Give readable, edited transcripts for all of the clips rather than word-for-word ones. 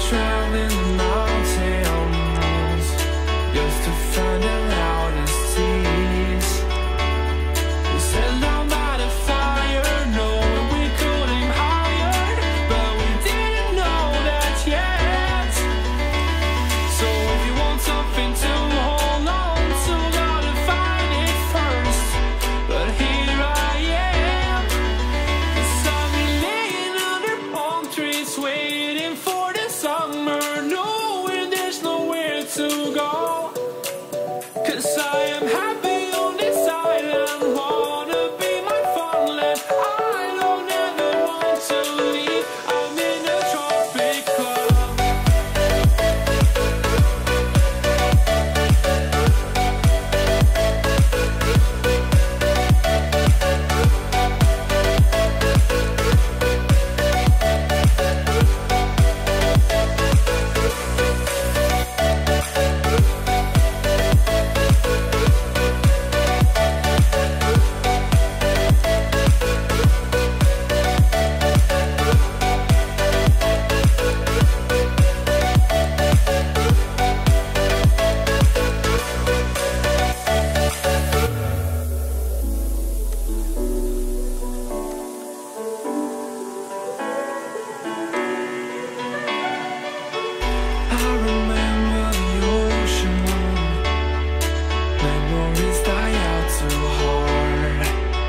traveling the mountains just to find the loudest seas. We sat down by the fire, knowing we could aim higher, but we didn't know that yet. So if you want something to hold on to, gotta find it first. But here I am, 'cause I've been laying under palm trees, waiting for the summer, knowing there's nowhere to go. 'Cause I am happy on this island, wanna be my farmland. I don't ever want to leave, I'm in a tropic club. I remember the ocean, memories die out too hard.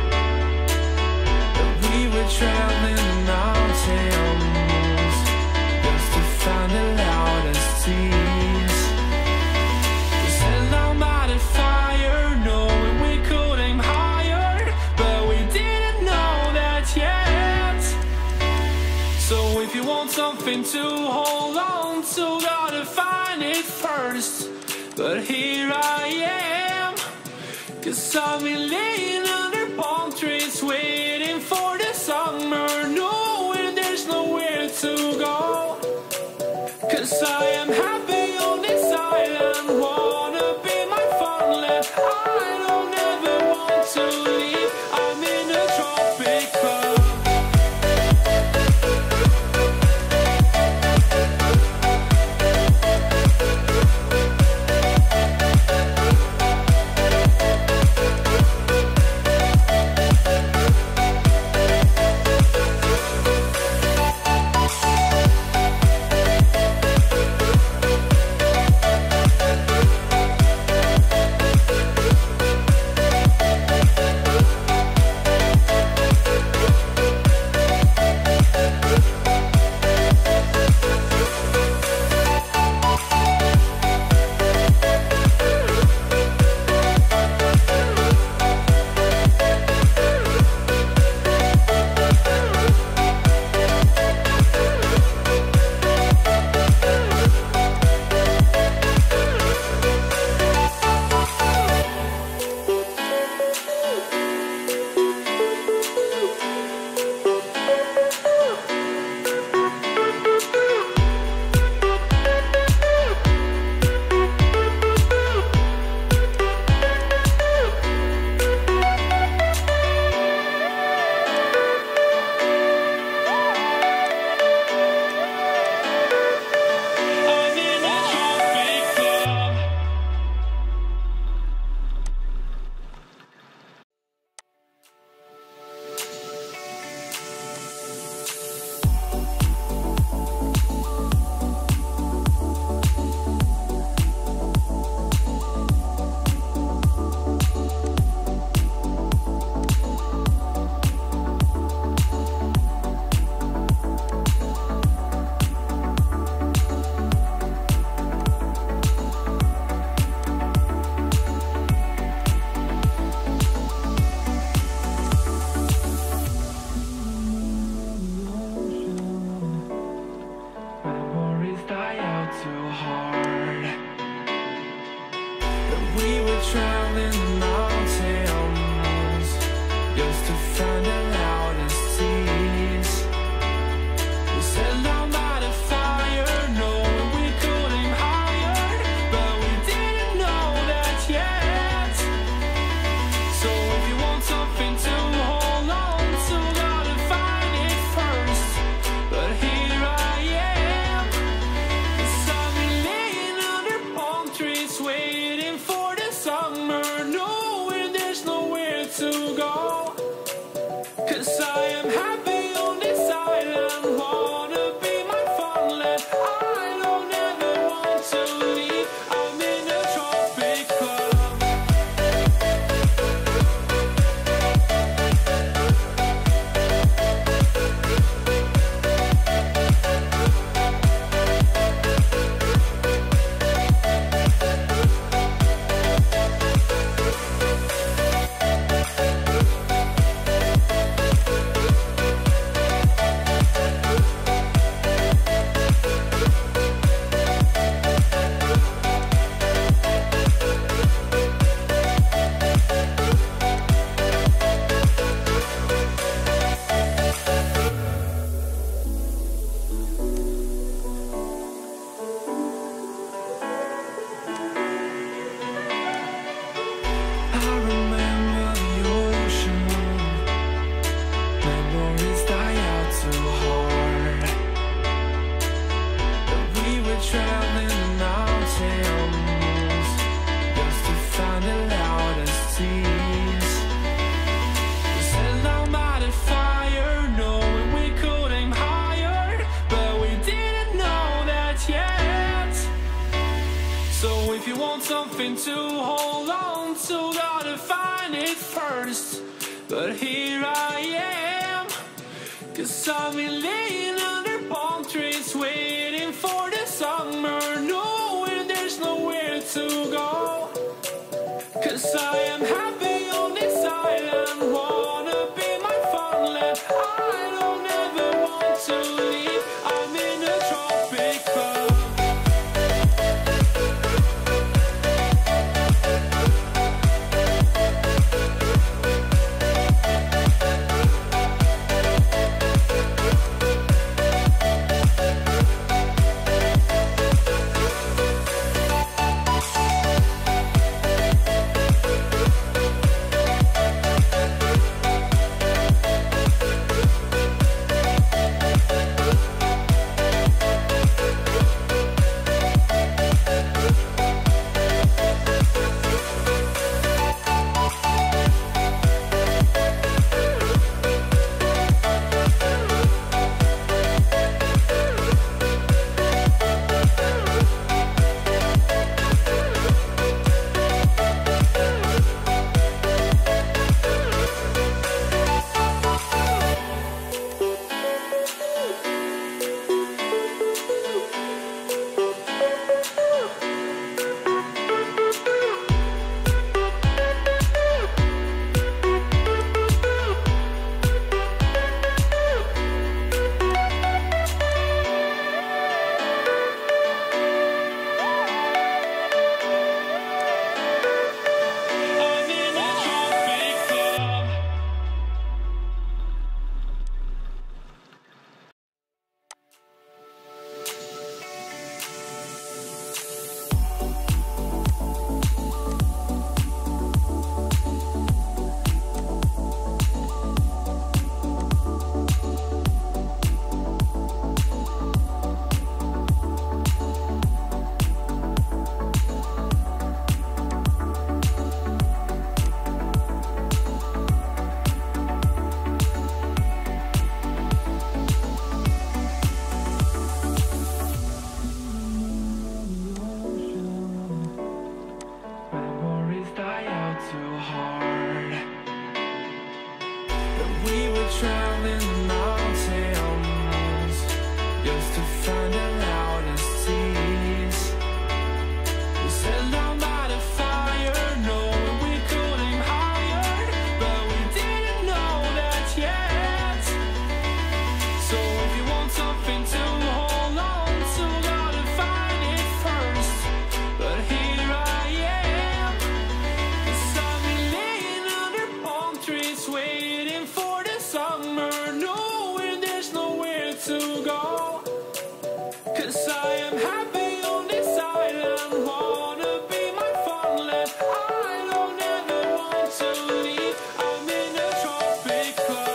But we were traveling the mountains just to find the loudest seas. We sat down by the fire, knowing we could aim higher, but we didn't know that yet. So if you want something to hold on to, gotta find it first. But here I am, 'cause I've been laying under palm trees, waiting for the summer, knowing there's nowhere to go. 'Cause I am happy on this island, wanna be my farmland. I don't ever want to leave, I'm in a tropic club. I'm in a tropic club. Memories die out too hard. But we were traveling the mountains just to find the loudest seas. We sat down by the fire, knowing we could aim higher, but we didn't know that yet. So if you want something to hold on to, gotta find it first. But here I am, traveling the mountains just to find the loudest tears. We set our mighty fire, knowing we could aim higher, but we didn't know that yet. So if you want something to hold on to, gotta find it first. But here I am, 'cause I've been laying under palm trees, waiting for the summer, knowing there's nowhere to go. 'Cause I am happy on this island, wanna be my farmland. I don't ever want to leave, I'm in a tropic club. Traveling the mountains just to find the loudest tears. We set our mighty fire, knowing we could aim higher, but we didn't know that yet. So if you want something to hold on to, gotta find it first. But here I am, 'cause I've been laying under palm trees, waiting for the summer, knowing there's nowhere to go. 'Cause I am happy on this island, wanna be my farmland. I don't ever want to leave, I'm in a tropic club.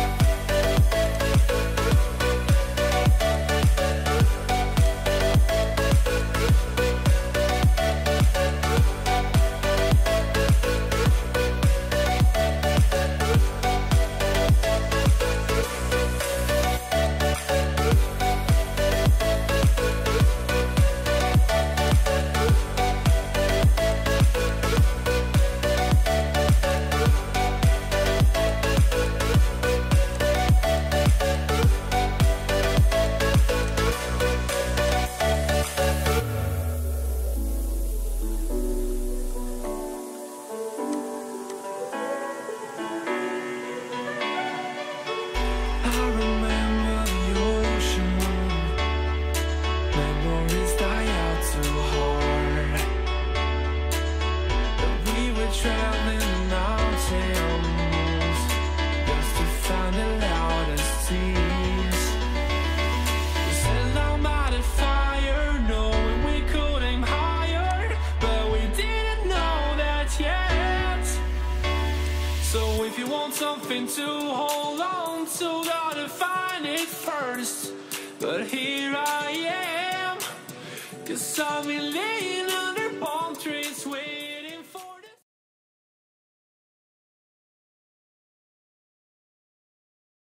Traveling the mountains just to find the loudest tears. We set our mighty fire, knowing we could aim higher, but we didn't know that yet. So if you want something to hold on to, gotta find it first. But here I am, 'Cause I've been laying